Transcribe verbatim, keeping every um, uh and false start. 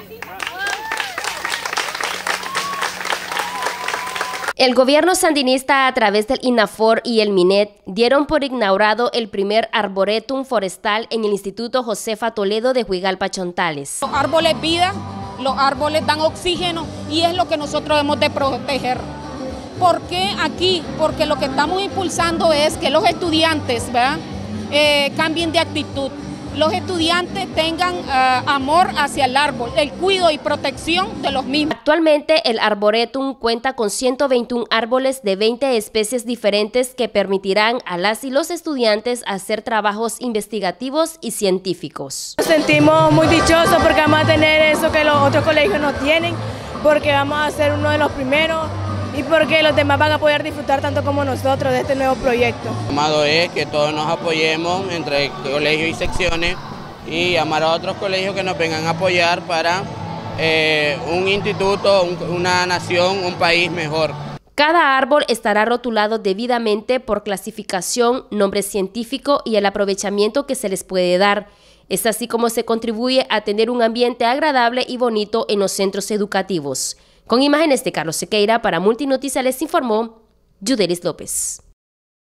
El gobierno sandinista, a través del INAFOR y el MINET, dieron por inaugurado el primer arboretum forestal en el Instituto Josefa Toledo de Huigalpa, Chontales. Los árboles vida, los árboles dan oxígeno y es lo que nosotros hemos de proteger. ¿Por qué aquí? Porque lo que estamos impulsando es que los estudiantes, ¿verdad? Eh, cambien de actitud. Los estudiantes tengan uh, amor hacia el árbol, el cuidado y protección de los mismos. Actualmente el Arboretum cuenta con ciento veintiún árboles de veinte especies diferentes que permitirán a las y los estudiantes hacer trabajos investigativos y científicos. Nos sentimos muy dichosos porque vamos a tener eso que los otros colegios no tienen, porque vamos a ser uno de los primeros y porque los demás van a poder disfrutar tanto como nosotros de este nuevo proyecto. El llamado es que todos nos apoyemos entre colegios y secciones y llamar a otros colegios que nos vengan a apoyar para eh, un instituto, un, una nación, un país mejor. Cada árbol estará rotulado debidamente por clasificación, nombre científico y el aprovechamiento que se les puede dar. Es así como se contribuye a tener un ambiente agradable y bonito en los centros educativos. Con imágenes de Carlos Sequeira, para Multinoticias les informó Yudelis López.